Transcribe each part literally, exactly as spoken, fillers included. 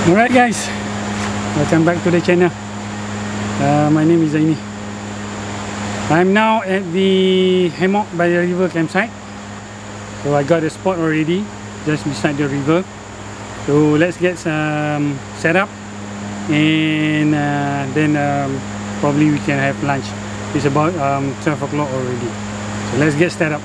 Alright guys, welcome back to the channel. uh, My name is Zaini. I'm now at the Hammocks by the River campsite. So I got a spot already just beside the river. So let's get some setup and uh, then um, probably we can have lunch. It's about um, twelve o'clock already. So let's get set up.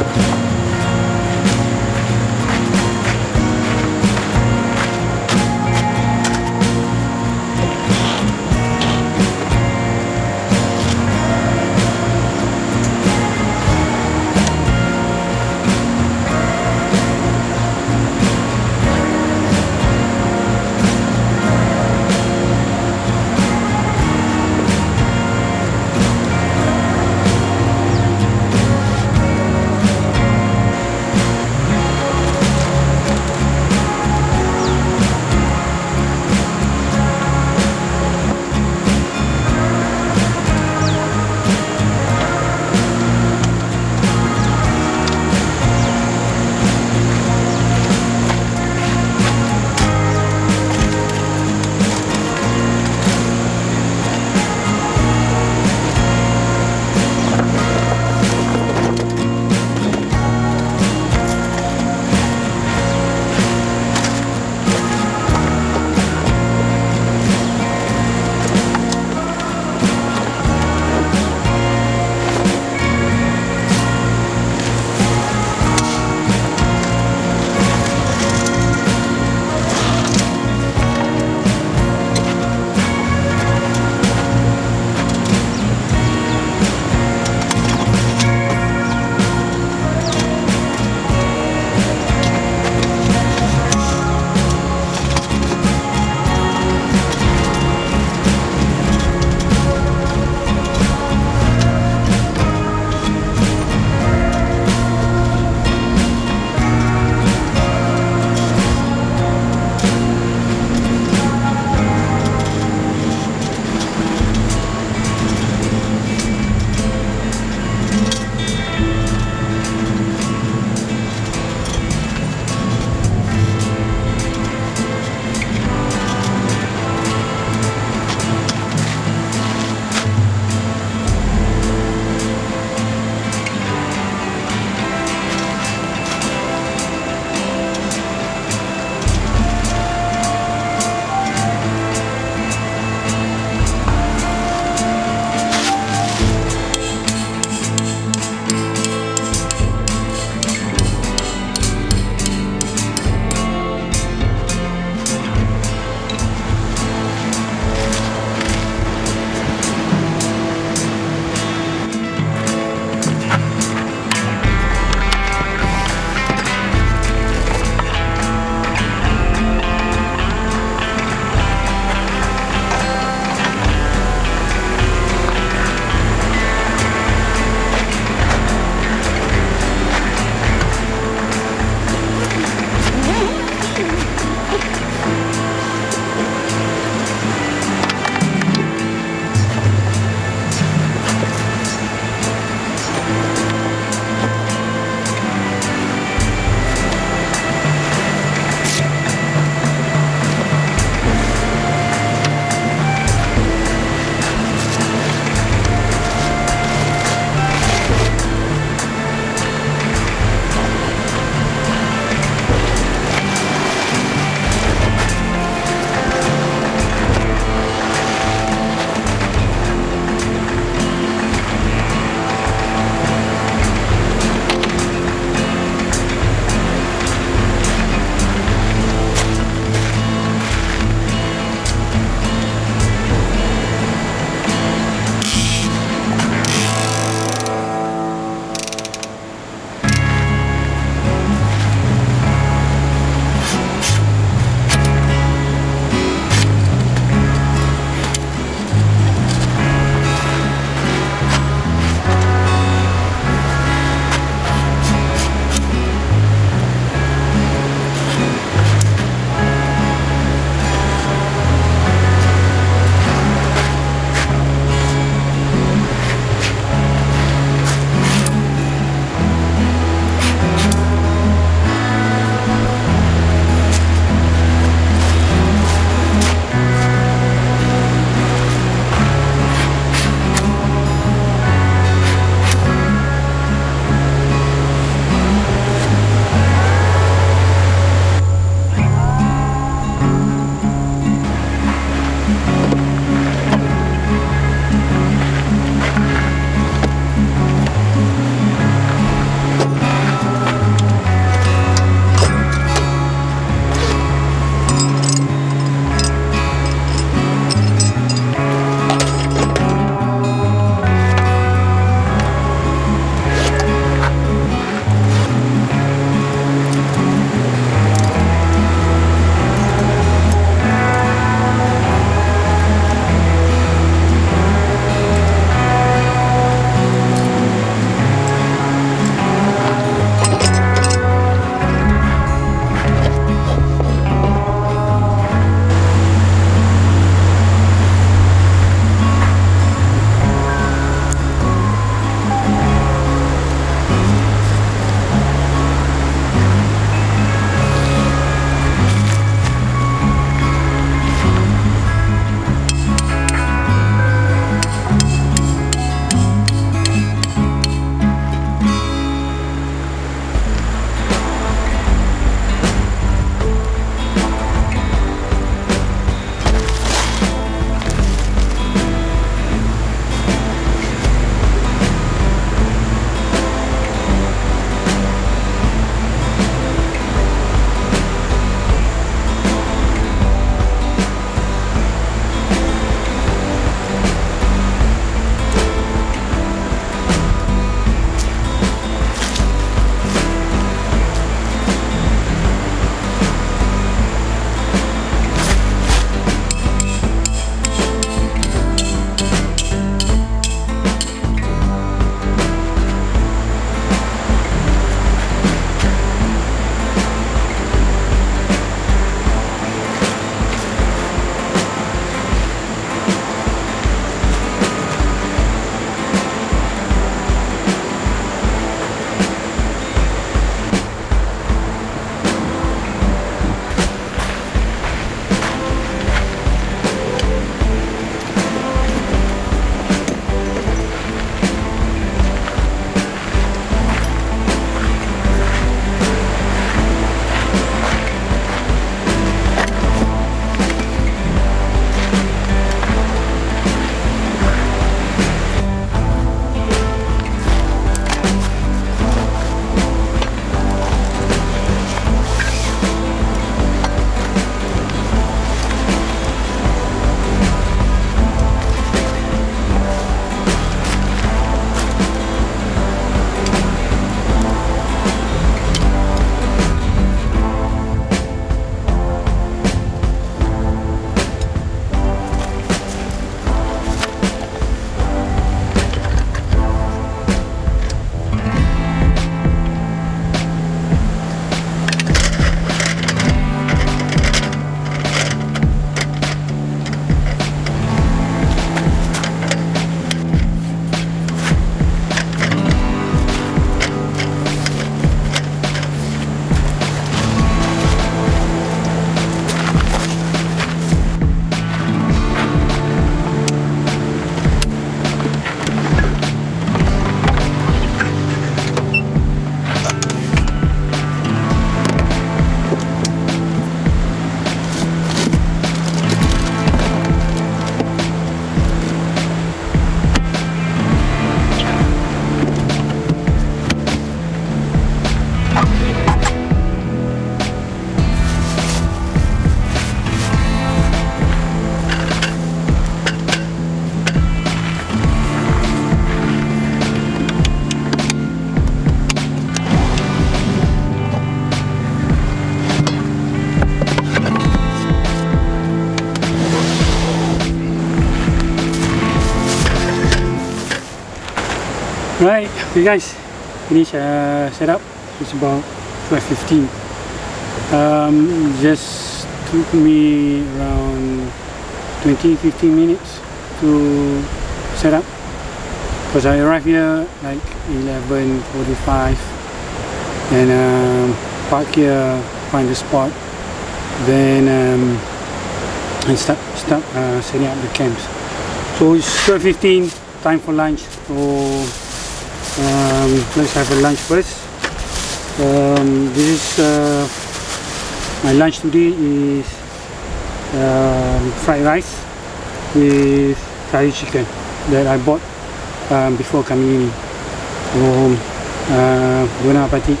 Right, okay guys, finish uh, setup. It's about twelve fifteen. Um, just took me around twenty to fifteen minutes to set up, because I arrived here like eleven forty-five and um, park here, find the spot, then um, and start, start uh, setting up the camps. So it's twelve fifteen, time for lunch. So um, let's have a lunch first. Um, this is uh, my lunch today is um, fried rice with curry chicken that I bought um, before coming in. So uh, bon appetit.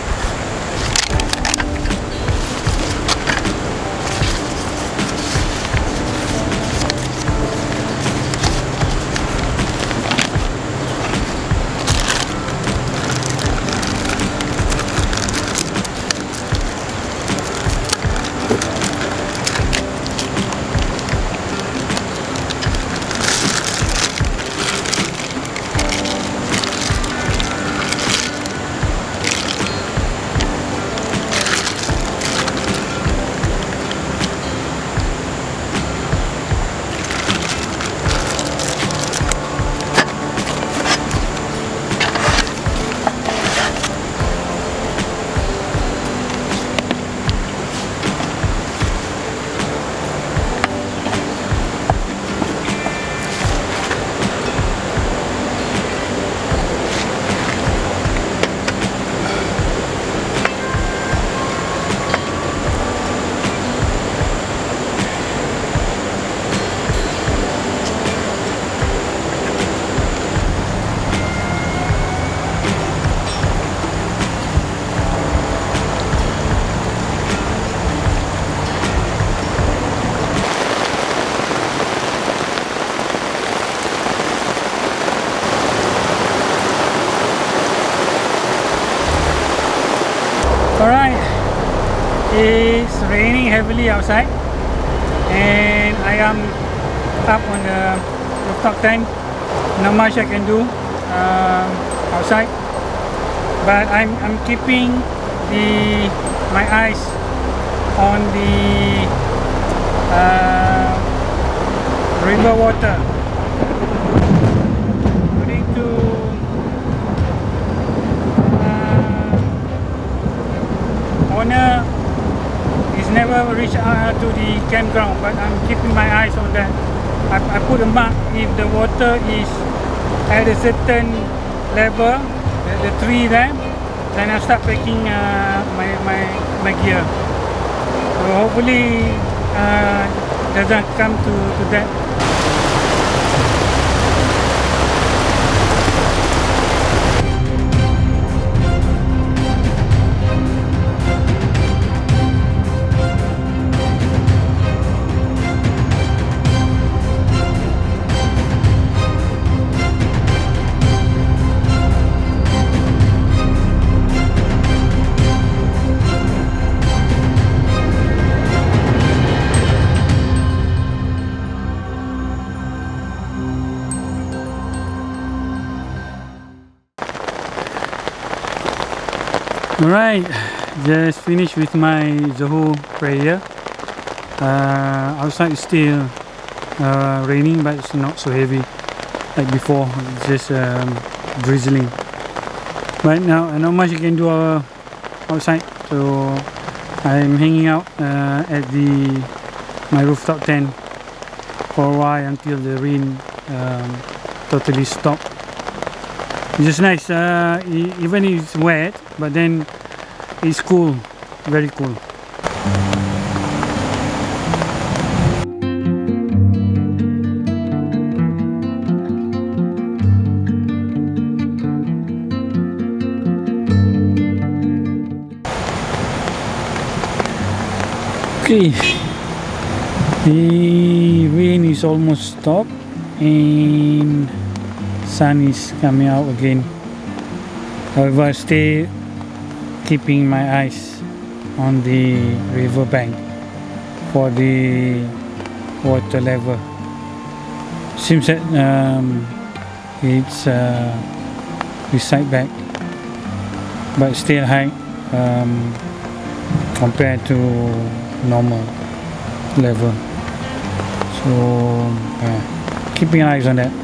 Alright, it's raining heavily outside and I am up on the rooftop tent. Not much I can do um, outside, but I'm, I'm keeping the my eyes on the uh, river water. According to owner is never reached out to the campground, but I'm keeping my eyes on that. I, I put a mark if the water is at a certain level, the, the tree there, then I start packing uh, my, my, my gear. So hopefully uh, doesn't come to, to that. Alright, just finished with my Zuhur prayer. Uh, outside is still uh, raining, but it's not so heavy like before. It's just um, drizzling. But now, not much you can do uh, outside, so I'm hanging out uh, at the my rooftop tent for a while until the rain um, totally stopped. It's just nice, uh, even if it's wet, but then it's cool, very cool. Okay, the rain is almost stopped and sun is coming out again. However, I stay keeping my eyes on the river bank for the water level. Seems that um, it's uh, this side back, but still high um, compared to normal level. So uh, keeping eyes on that.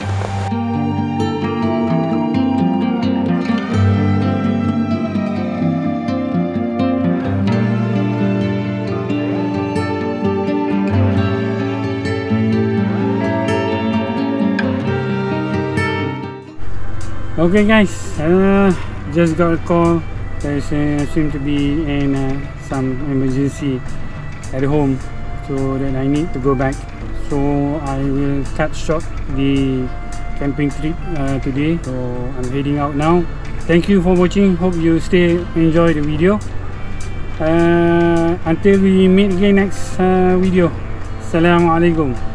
Okay guys, uh, just got a call. There uh, seems to be an, uh, some emergency at home, so that I need to go back. So I will cut short the camping trip uh, today. So I'm heading out now. Thank you for watching. Hope you still enjoy the video. Uh, until we meet again next uh, video. Assalamualaikum.